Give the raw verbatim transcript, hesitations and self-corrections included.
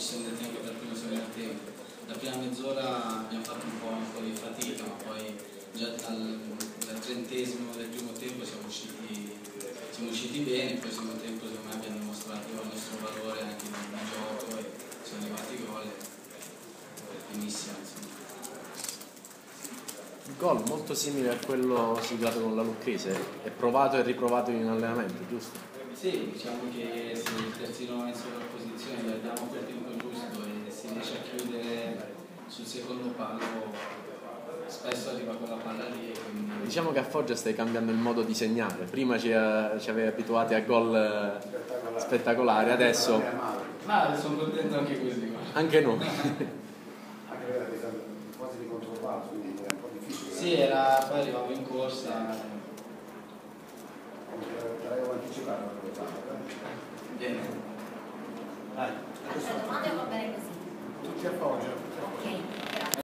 gestione del tempo dal primo secondo tempo. La prima mezz'ora abbiamo fatto un po', un po' di fatica, ma poi già dal, dal trentesimo del primo tempo siamo usciti, siamo usciti bene. Il secondo tempo secondo me abbiamo dimostrato il nostro valore anche nel gioco e sono arrivati i gol. Benissimo, insomma. Il gol molto simile a quello siglato con la Lucchese, è provato e riprovato in allenamento, giusto? Sì, diciamo che se il terzino è in sovrapposizione gli diamo quel tempo giusto e si riesce a chiudere sul secondo palo, spesso arriva quella palla lì. Quindi... Diciamo che a Foggia stai cambiando il modo di segnare, prima ci, ci avevi abituati a gol spettacolari, adesso... Ma sono contento anche così. Anche noi. Anche perché quasi di controllato, quindi è un po' difficile. Sì, era, poi arrivavo in corsa. L'avevo anticipato. Bene. Dai. La domanda va bene così. Tutti a Foggia.